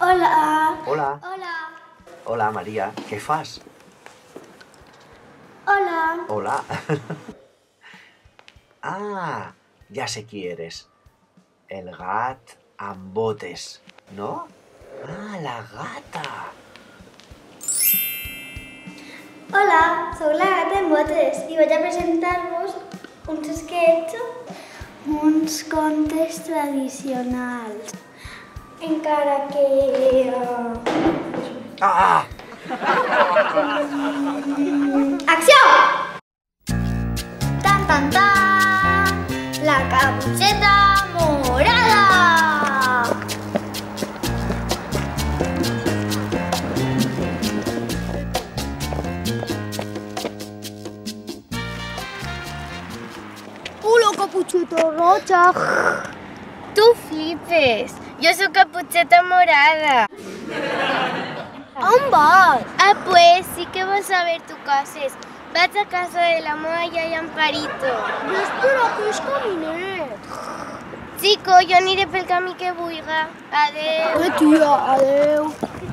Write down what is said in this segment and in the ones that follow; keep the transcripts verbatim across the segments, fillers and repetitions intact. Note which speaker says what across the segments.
Speaker 1: Hola.
Speaker 2: Hola.
Speaker 1: Hola.
Speaker 2: Hola, Maria. Què fas?
Speaker 1: Hola.
Speaker 2: Hola. Ah, ja sé qui eres. El gat amb botes, no? Ah, la gata.
Speaker 1: Hola, sóc la gata amb botes i vaig a presentar-vos uns esquetxos, uns contes tradicionals. Encara que... Uh...
Speaker 2: Ah!
Speaker 1: Acció! Tan, tan, tan! La Caputxeta Morada! Hola, Caputxeta Roja!
Speaker 3: Tu flipes! Jo sóc Caputxeta Morada.
Speaker 1: On vas?
Speaker 3: Ah, pues sí que vas a ver tu coses. Vaig a casa de la meva iaia Amparito.
Speaker 1: Jo espero que és caminet.
Speaker 3: Chico, jo aniré pel camí que vulga. Adeu.
Speaker 1: Eh, tia, adeu.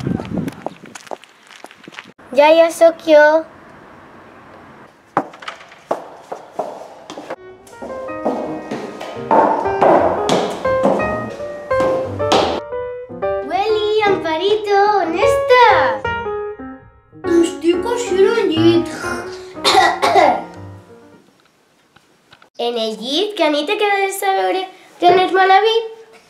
Speaker 3: Ja, ja sóc jo. Willy, Amparito, on estàs?
Speaker 1: Estic així al llit.
Speaker 3: En el llit, que a nit te quedes a veure Renes Manavit?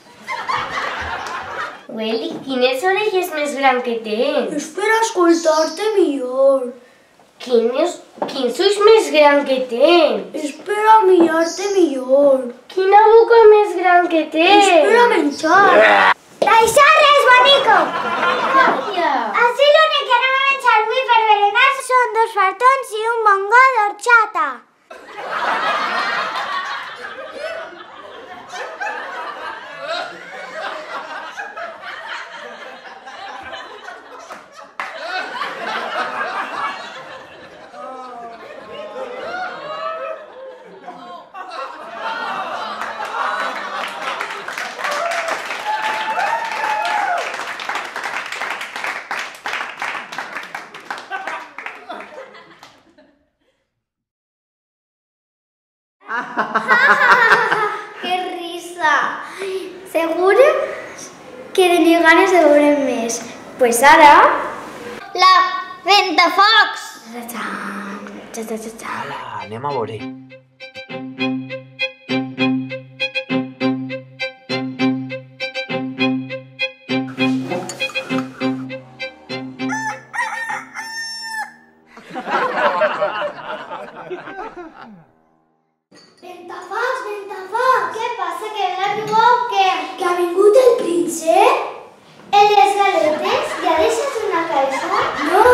Speaker 3: Willy, quines orelles més grans que tens?
Speaker 1: És per escoltar-te millor.
Speaker 3: Quines, quins ulls més grans que tens?
Speaker 1: És per a mirar-te millor.
Speaker 3: Quina boca més gran que
Speaker 1: És
Speaker 3: tens?
Speaker 1: per a menjar. D'això res, bonico.
Speaker 3: Calla.
Speaker 1: Així l'únic que anem a menjar avui per berenar són dos fartons i un bongo d'horchata. ¡Qué risa! ¿Seguro que tenia ganes de veure més? Pues ara... La Ventafocs!
Speaker 2: Hola, anem a veure.
Speaker 1: Ventafocs, Ventafocs! Què passa, que ven arribar o què? Que ha vingut el príncep? El de les galetes? I ha deixat una caixa? No!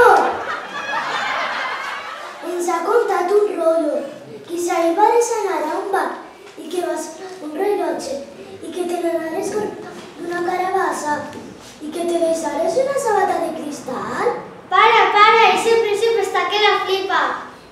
Speaker 1: Ens ha contat un rotllo, que s'hi va deixar anar a un bar i que vas un rellotge i que te n'anaves d'una carabassa i que te deixares una sabata de cristal. Para, para, ese príncipe està que la flipa.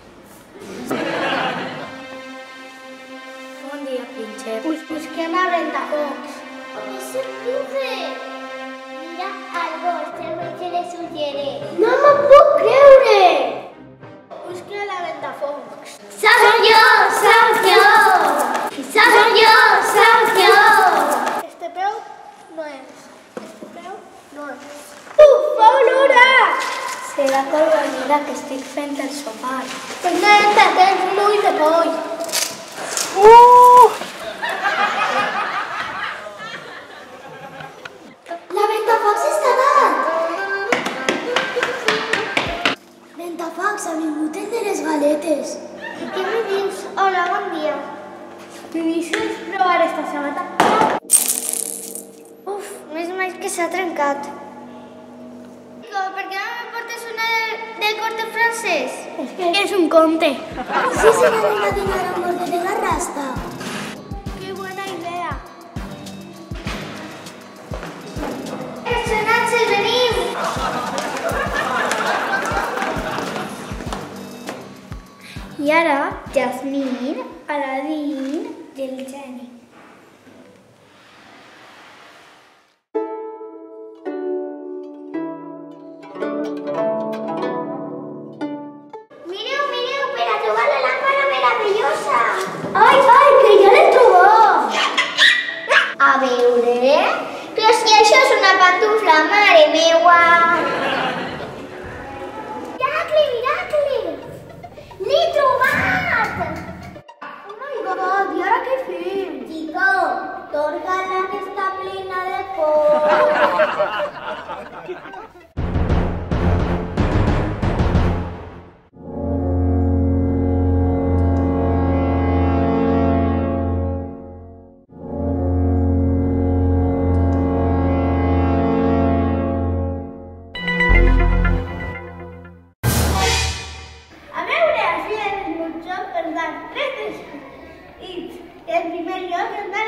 Speaker 1: Bon dia, príncep. Us busquem a Ventafocs. És el príncep! Mira al gos, el güey que le suggeré. No m'ho puc creure! Busca la Ventafocs. ¡Soy yo! ¡Soy yo! ¡Soy yo! ¡Soy yo! Este peu no és. Este peu no és. Uf, fa olora! Serà colorida que estic fent el sopar. Pues neta, tens un ull de poll. Uh! La Ventafocs està dalt! Ventafocs, ha vingut el de les galetes. I què me dius? Hola, bon dia. Me deixes provar esta sabata? Uf, més mal que s'ha trencat. Per què no me portes una del corte francès? És que és un conte. Sí, se n'anem a dinar amb l'orde de la rasta. Que buena idea. Personatges, venim! I ara, Jasmine, Aladín i el geni.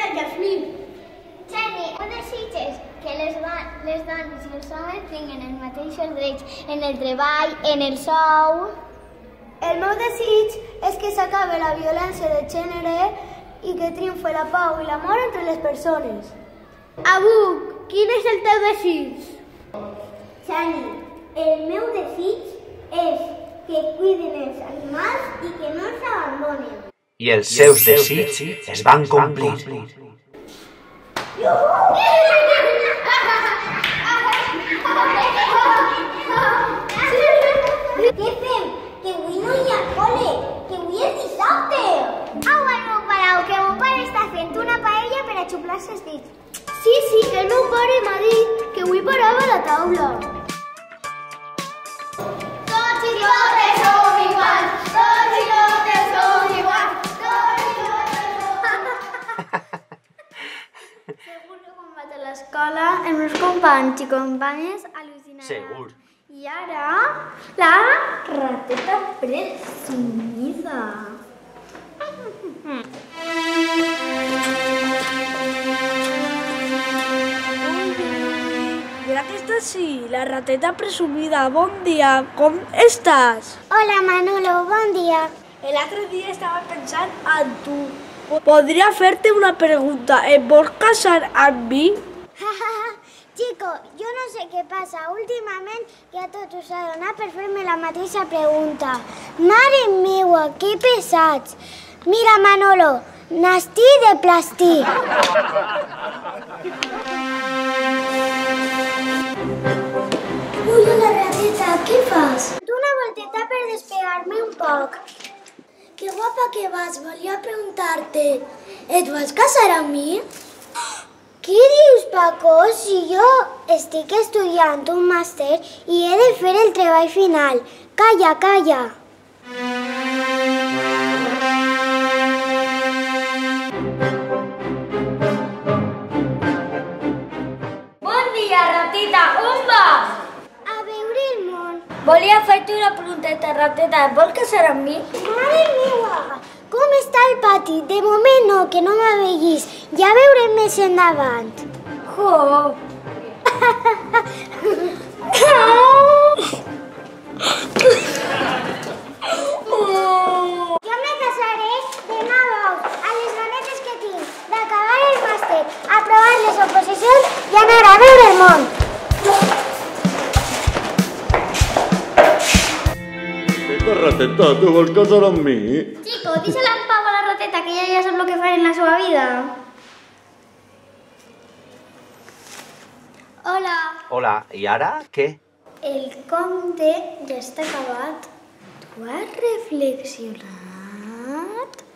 Speaker 1: la Jasmine. Xeni, on desitges que les, les dones i els homes tinguin els mateixos drets en el treball, en el sou?
Speaker 4: El meu desig és que s'acabe la violència de gènere i que triomfe la pau i l'amor entre les persones.
Speaker 1: Abuc, quin és el teu desig? Xani, el meu desig és que cuiden els animals i que no els abandonen.
Speaker 2: I els seus desigs es van complir.
Speaker 1: Què fem? Que avui no hi ha col·le, que avui és dissabte. Au, al meu palau, que el meu pare està fent una paella per a xuplar-se els dits.
Speaker 4: Sí, sí, que el meu pare m'ha dit que avui parava a la taula.
Speaker 1: Tots i totes som iguals, tots i totes som iguals, tots i totes som iguals.
Speaker 4: Segur que quan vaig a l'escola els meus companys i companyes al·lucinaran.
Speaker 2: Segur.
Speaker 4: I ara, la rateta presumida.
Speaker 5: Mira que estàs així, la rateta presumida. Bon dia, com estàs?
Speaker 1: Hola Manolo, bon dia.
Speaker 5: L'altre dia estava pensant en tu. Podria fer-te una pregunta. Et vols casar amb mi?
Speaker 1: Chico, jo no sé què passa. Últimament ja tot us ha donat per fer-me la mateixa pregunta. Mare meua, que pesats. Mira, Manolo, n'estí de plàstic.
Speaker 4: Ui, la rateta, què fas?
Speaker 1: Una volteta per despegar-me un poc.
Speaker 4: Que guapa que vas, volia preguntar-te. Et vols casar amb mi?
Speaker 1: Què dius, Paco? Si jo estic estudiant un màster i he de fer el treball final. Calla, calla.
Speaker 4: Bon dia, rateta, on vas?
Speaker 1: A veure el món.
Speaker 4: Volia fer-te una pregunteta, rateta. Et vols casar amb mi?
Speaker 1: Mare meva! Com està el pati? De moment no, que no m'aveguis. Ja veurem més endavant.
Speaker 4: Jo!
Speaker 1: Jo me casaré demà veus a les ganetes que tinc d'acabar el màster, aprovar les oposicions i anar a veure el món.
Speaker 6: Rateta, rateta, te vols casar amb mi?
Speaker 1: Chico, deixa-la en pau a la rateta, que ella ja sap el que farà en la seva vida. Hola.
Speaker 2: Hola, i ara què?
Speaker 4: El conte ja està acabat. Tu has reflexionat?